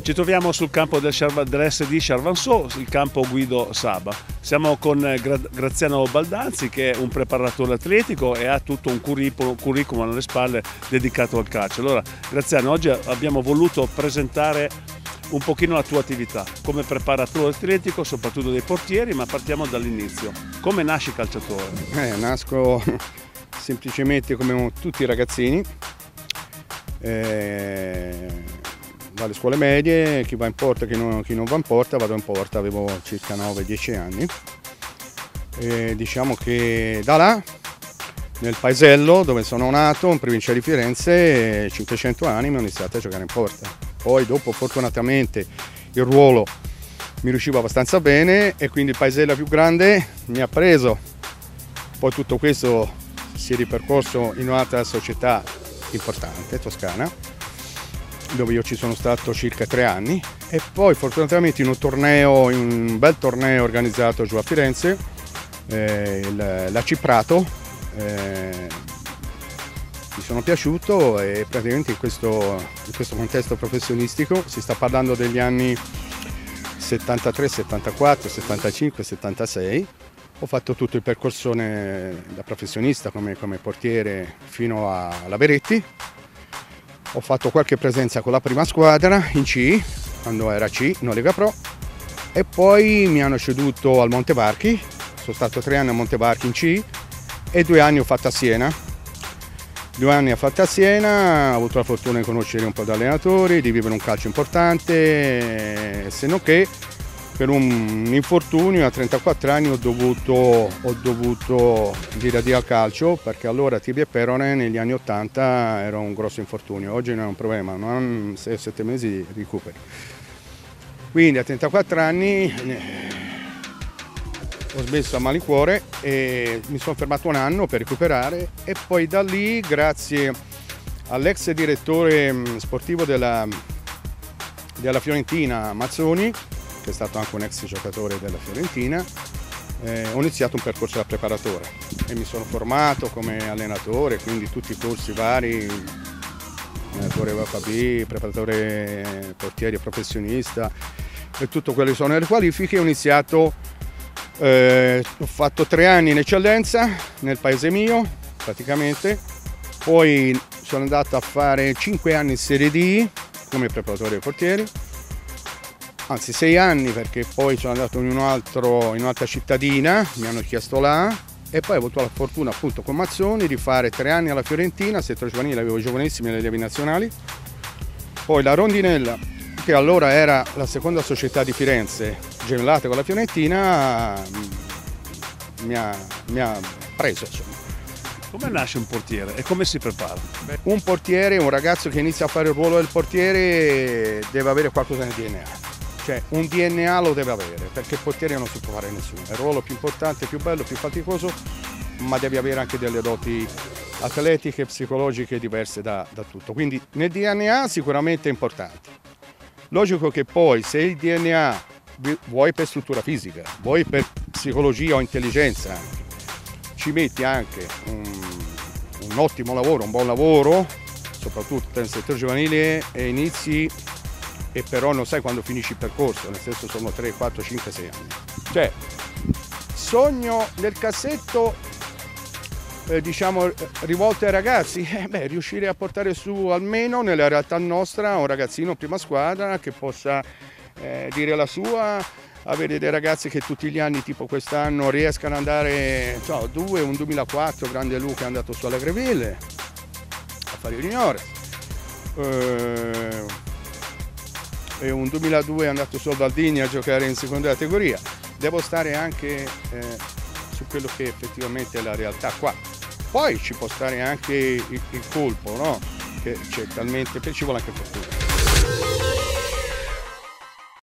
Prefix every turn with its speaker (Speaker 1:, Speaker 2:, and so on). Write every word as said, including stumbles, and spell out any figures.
Speaker 1: Ci troviamo sul campo del dell'S D Charvanceau, il campo Guido Saba. Siamo con Gra Graziano Baldanzi, che è un preparatore atletico e ha tutto un curriculum, curriculum alle spalle dedicato al calcio. Allora, Graziano, oggi abbiamo voluto presentare un pochino la tua attività come preparatore atletico, soprattutto dei portieri, ma partiamo dall'inizio. Come nasci calciatore?
Speaker 2: Eh, nasco semplicemente come tutti i ragazzini. Eh... dalle scuole medie, chi va in porta, chi non, chi non va in porta, vado in porta, avevo circa nove dieci anni. E diciamo che da là, nel paesello dove sono nato, in provincia di Firenze, cinquecento anni, mi ho iniziato a giocare in porta. Poi dopo fortunatamente il ruolo mi riusciva abbastanza bene e quindi il paesello più grande mi ha preso. Poi tutto questo si è ripercorso in un'altra società importante, toscana, dove io ci sono stato circa tre anni, e poi fortunatamente in un torneo, in un bel torneo organizzato giù a Firenze, eh, il, la Ciprato, eh, mi sono piaciuto e praticamente in questo, in questo contesto professionistico, si sta parlando degli anni settantatré, settantaquattro, settantacinque, settantasei, ho fatto tutto il percorso da professionista come, come portiere fino alla Beretti. Ho fatto qualche presenza con la prima squadra in C, quando era C, non Lega Pro, e poi mi hanno ceduto al Montevarchi, sono stato tre anni a Montevarchi in C e due anni ho fatto a Siena. Due anni ho fatto a Siena, ho avuto la fortuna di conoscere un po' di allenatori, di vivere un calcio importante, se non che per un infortunio a trentaquattro anni ho dovuto, ho dovuto dire addio al calcio, perché allora tibia e perone negli anni ottanta era un grosso infortunio, oggi non è un problema, non sei o sette mesi di recuperi. Quindi a trentaquattro anni ho smesso a malincuore e mi sono fermato un anno per recuperare, e poi da lì, grazie all'ex direttore sportivo della, della Fiorentina, Mazzoni, che è stato anche un ex giocatore della Fiorentina, eh, ho iniziato un percorso da preparatore e mi sono formato come allenatore, quindi tutti i corsi vari, allenatore V F B, preparatore portieri professionista e tutto quello che sono le qualifiche. Ho iniziato, eh, ho fatto tre anni in eccellenza nel paese mio praticamente, poi sono andato a fare cinque anni in Serie D come preparatore dei portieri, anzi sei anni, perché poi sono andato in, un altro, in un'altra cittadina, mi hanno chiesto là, e poi ho avuto la fortuna appunto con Mazzoni di fare tre anni alla Fiorentina, settore giovanile, avevo i giovanissimi nelle allievi nazionali, poi la Rondinella, che allora era la seconda società di Firenze, gemellata con la Fiorentina, mi ha, mi ha preso insomma.
Speaker 1: Come nasce un portiere e come si prepara?
Speaker 2: Un portiere, un ragazzo che inizia a fare il ruolo del portiere deve avere qualcosa nel D N A. Cioè un D N A lo deve avere, perché il portiere non si può fare nessuno, è il ruolo più importante, più bello, più faticoso, ma devi avere anche delle doti atletiche e psicologiche diverse da, da tutto, quindi nel D N A sicuramente è importante. Logico che poi se il D N A vuoi per struttura fisica, vuoi per psicologia o intelligenza, ci metti anche un, un ottimo lavoro, un buon lavoro, soprattutto nel settore giovanile, e inizi e però non sai quando finisci il percorso, nel senso sono tre, quattro, cinque, sei anni. Cioè, sogno nel cassetto, eh, diciamo, rivolto ai ragazzi, eh, beh, riuscire a portare su almeno nella realtà nostra un ragazzino prima squadra che possa eh, dire la sua, avere dei ragazzi che tutti gli anni, tipo quest'anno, riescano ad andare, so, due, un duemilaquattro, grande Luca è andato su Allegreville a fare il juniores. Eh, e un duemiladue è andato su Aldini a giocare in seconda categoria. Devo stare anche eh, su quello che effettivamente è la realtà qua. Poi ci può stare anche il, il colpo, no? Che c'è talmente, ci vuole anche fortuna.